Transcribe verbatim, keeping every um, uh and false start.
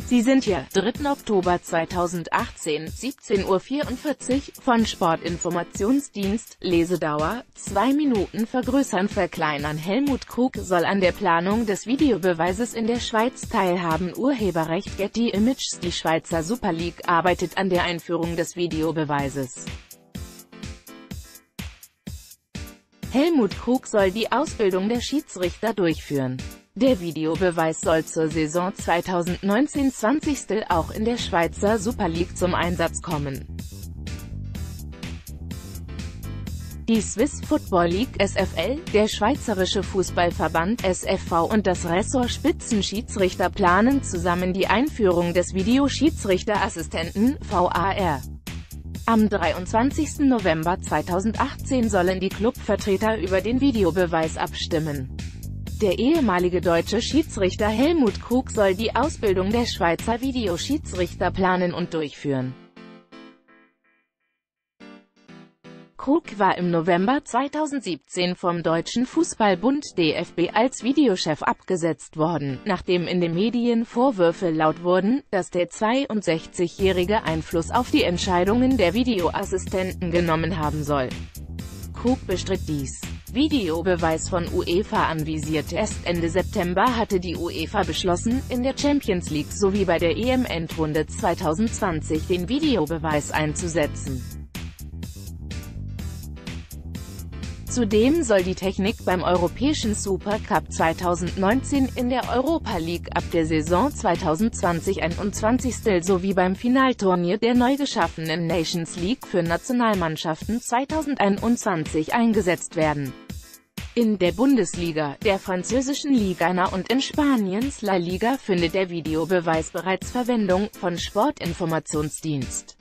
Sie sind hier, dritten Oktober zweitausendachtzehn, siebzehn Uhr vierundvierzig, von Sportinformationsdienst, Lesedauer, zwei Minuten vergrößern verkleinern. Helmut Krug soll an der Planung des Videobeweises in der Schweiz teilhaben. Urheberrecht Getty Images. Die Schweizer Super League arbeitet an der Einführung des Videobeweises. Helmut Krug soll die Ausbildung der Schiedsrichter durchführen. Der Videobeweis soll zur Saison zweitausendneunzehn zwanzig auch in der Schweizer Super League zum Einsatz kommen. Die Swiss Football League S F L, der Schweizerische Fußballverband S F V und das Ressort Spitzenschiedsrichter planen zusammen die Einführung des Videoschiedsrichterassistenten V A R. Am dreiundzwanzigsten November zweitausendachtzehn sollen die Clubvertreter über den Videobeweis abstimmen. Der ehemalige deutsche Schiedsrichter Helmut Krug soll die Ausbildung der Schweizer Videoschiedsrichter planen und durchführen. Krug war im November zweitausendsiebzehn vom Deutschen Fußballbund D F B als Videochef abgesetzt worden, nachdem in den Medien Vorwürfe laut wurden, dass der zweiundsechzigjährige Einfluss auf die Entscheidungen der Videoassistenten genommen haben soll. Krug bestritt dies. Videobeweis von UEFA anvisiert. Erst Ende September hatte die UEFA beschlossen, in der Champions League sowie bei der E M-Endrunde zweitausendzwanzig den Videobeweis einzusetzen. Zudem soll die Technik beim Europäischen Supercup zweitausendneunzehn in der Europa League ab der Saison zweitausendzwanzig einundzwanzig sowie beim Finalturnier der neu geschaffenen Nations League für Nationalmannschaften zweitausendeinundzwanzig eingesetzt werden. In der Bundesliga, der französischen Liga eins und in Spaniens La Liga findet der Videobeweis bereits Verwendung, von Sportinformationsdienst.